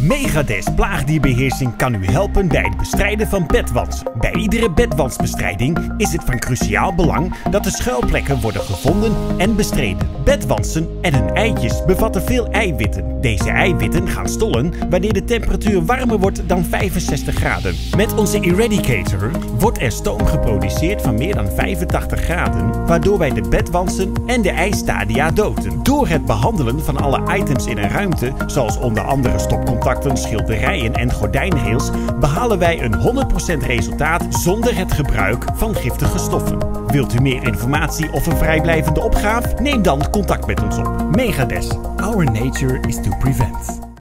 Megades plaagdierbeheersing kan u helpen bij het bestrijden van bedwans. Bij iedere bedwansbestrijding is het van cruciaal belang dat de schuilplekken worden gevonden en bestreden. Bedwansen en hun eitjes bevatten veel eiwitten. Deze eiwitten gaan stollen wanneer de temperatuur warmer wordt dan 65 graden. Met onze Eradicator wordt er stoom geproduceerd van meer dan 85 graden, waardoor wij de bedwansen en de eistadia doden. Door het behandelen van alle items in een ruimte, zoals onder andere stopcontacten, schilderijen en gordijnrails, behalen wij een 100% resultaat zonder het gebruik van giftige stoffen. Wilt u meer informatie of een vrijblijvende opgave? Neem dan contact met ons op. Megades. Our nature is to prevent.